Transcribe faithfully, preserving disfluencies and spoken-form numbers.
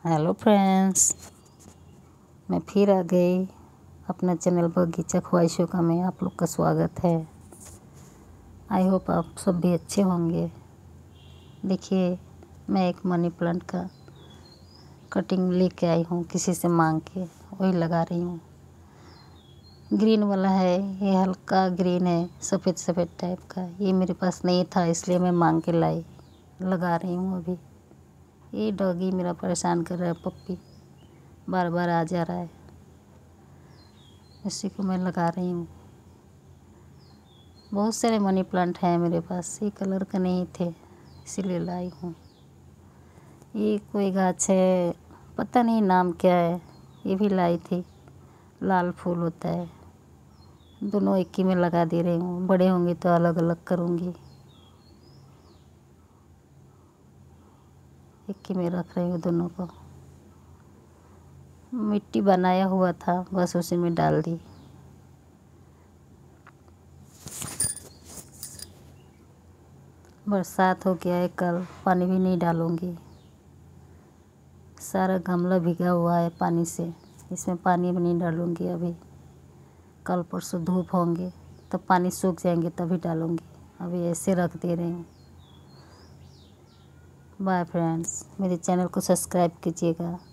Hello friends, मैं फिर आ गई अपना चैनल बगीचा ख्वाहिशों का। में आप लोग का स्वागत है। आई होप आप सब भी अच्छे होंगे। देखिए, मैं एक मनी प्लांट का कटिंग लेके आई हूँ, किसी से मांग के वही लगा रही हूँ। ग्रीन वाला है, ये हल्का ग्रीन है, सफ़ेद सफ़ेद टाइप का। ये मेरे पास नहीं था, इसलिए मैं मांग के लाई, लगा रही हूँ अभी। ये डॉगी मेरा परेशान कर रहा है, पप्पी बार बार आ जा रहा है, इसी को मैं लगा रही हूँ। बहुत सारे मनी प्लांट हैं मेरे पास, ये कलर का नहीं थे इसीलिए लाई हूँ। ये कोई गाछ है, पता नहीं नाम क्या है, ये भी लाई थी। लाल फूल होता है। दोनों एक ही में लगा दे रही हूँ, बड़े होंगे तो अलग अलग करूँगी। एक ही में रख रही हूँ दोनों को। मिट्टी बनाया हुआ था, बस उसी में डाल दी। बरसात हो गया है, कल पानी भी नहीं डालूँगी। सारा गमला भीगा हुआ है पानी से, इसमें पानी भी नहीं डालूँगी अभी। कल परसों धूप होंगे तब पानी सूख जाएंगे तभी डालूँगी। अभी ऐसे रख दे रही हूँ। बाय फ्रेंड्स, मेरे चैनल को सब्सक्राइब कीजिएगा।